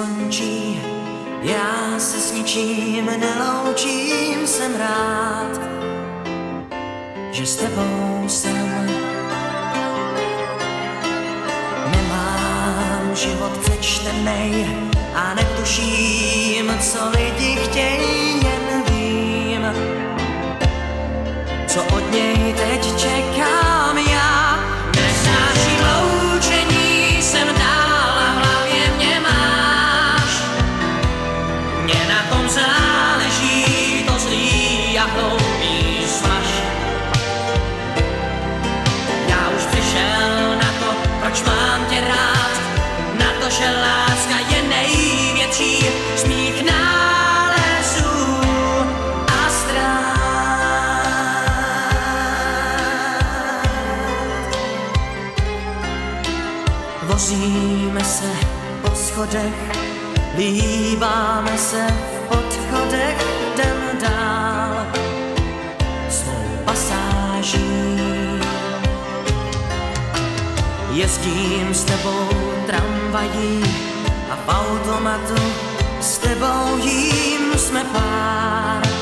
skončí, já se s ničím neloučím, jsem rád, že s tebou jsem. Nemám život přečtenej a netuším, co lidi chtějí, jen vím, co od něj teď čekám já. Nesnáším loučení, jsem dál a v hlavě mě máš. Mně na tom záleží, to zlý a hloupý smaž. Já už přišel na to, proč mám tě rád, na to, že láska je největší z mých nálezů a ztrát. Vozíme se po schodech, líbáme se v podchodech, jdem dál svou pasáží. Jezdím s tebou tramvají a v automatu s tebou jím, jsme pár.